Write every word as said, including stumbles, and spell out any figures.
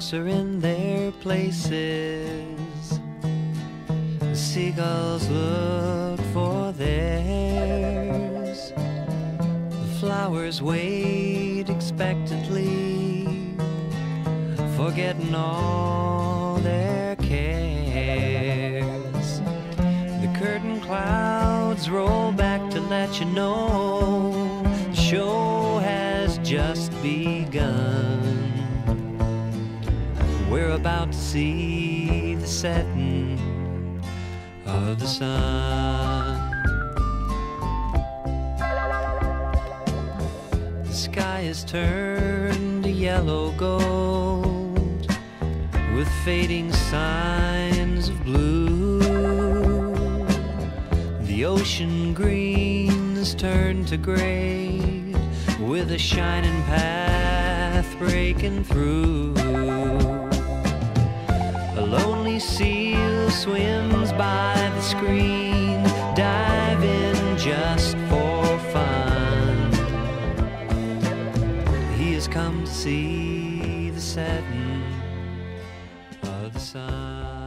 ducks are in their places. The seagulls look for theirs. The flowers wait expectantly, forgetting all their cares. The curtain clouds roll back to let you know the show has just begun. We're about to see the setting of the sun. The sky is turned to yellow gold, with fading signs of blue. The ocean green is turned to gray, with a shining path breaking through. A lonely seal swims by the screen, diving just for fun. He has come to see the setting of the sun.